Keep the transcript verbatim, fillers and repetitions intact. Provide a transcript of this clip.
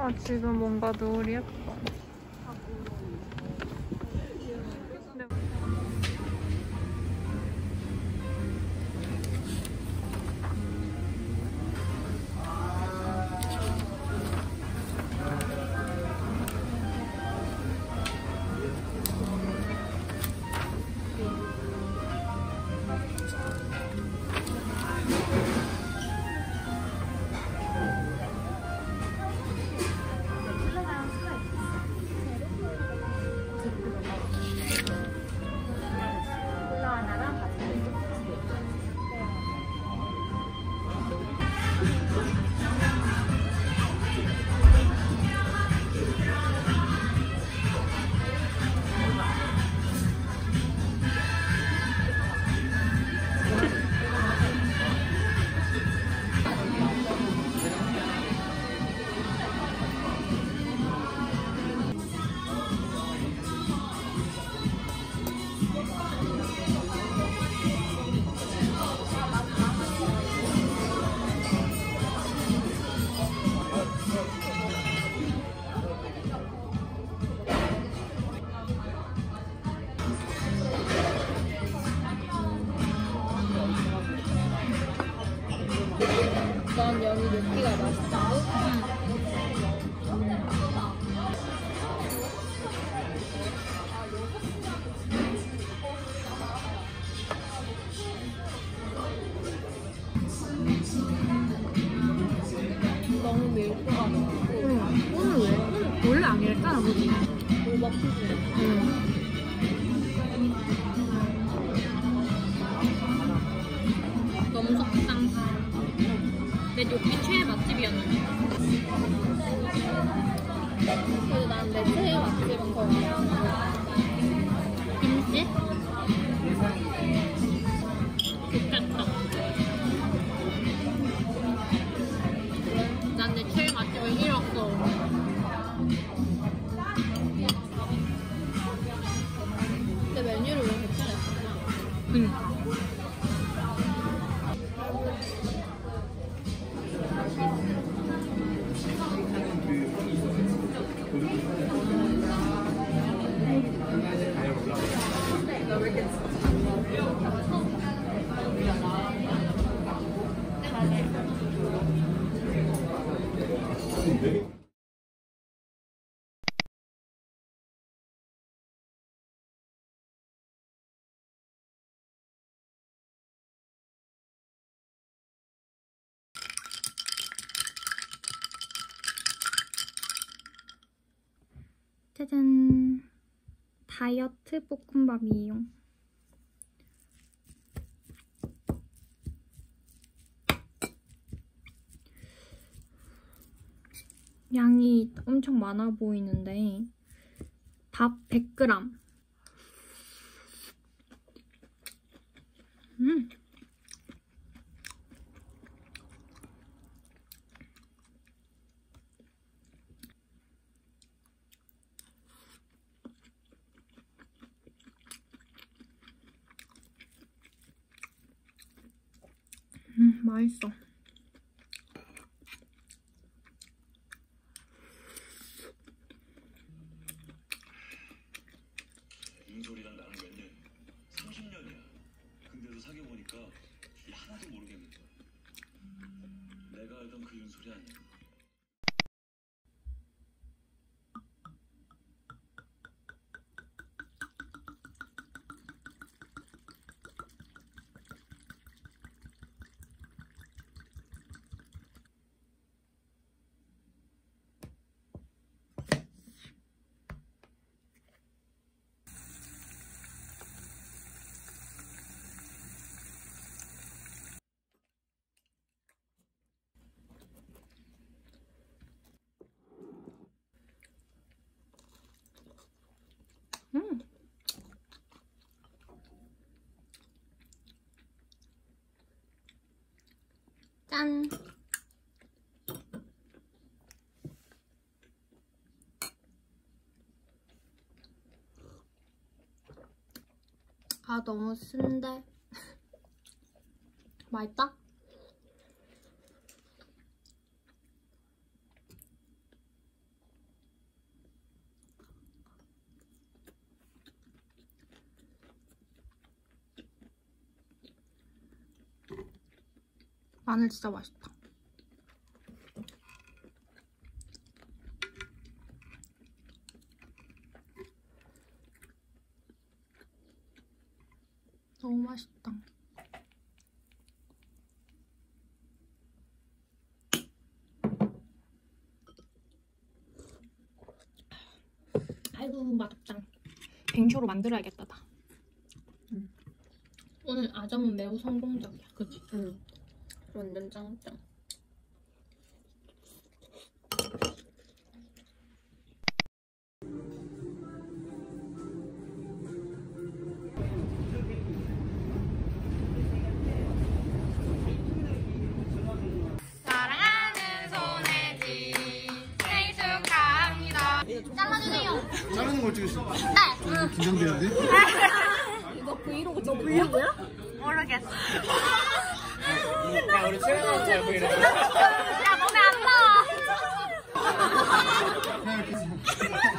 아, 지금 뭔가 노을이 예뻐. 난 여기 녹기가 맛있다. 너무 밀도가 높고. 응. 오늘 왜? 원래 안 이랬잖아, 그지? 오박 수준. 응. 너무 속상. 내 녹기 최애 맛집이었는데. 그래도 난 내 최애 맛집은 거기야. 김치? 좋겠다. 난 내 최애 맛집을 잃었어. 근데 메뉴를 왜 괜찮았구나. 응. 짜잔! 다이어트 볶음밥이에요. 양이 엄청 많아 보이는데 밥 백 그램. 음! 음, 맛있어. 윤솔이랑 나랑 몇 년? 삼십 년이야. 근데도 사귀어보니까 하나도 모르겠는 거야. 내가 알던 그 윤솔이 아니야. 음. 짠! 아, 너무 쓴데? 맛있다? 마늘 진짜 맛있다. 너무 맛있다. 아이고 맛없다. 뱅쇼로 만들어야겠다 나. 응. 오늘 아점은 매우 성공적이야. 그치? 응. 완전 짱짱. 사랑하는 손혜지 생일 축하합니다. 잘라주세요. 자르는 걸 찍으시죠? 네. 긴장되는데? 너 브이로그 너 브이로그야? 모르겠어. 야, 우리 최근에 잘 보이네. 야 몸에 안 나와. 그냥 이렇게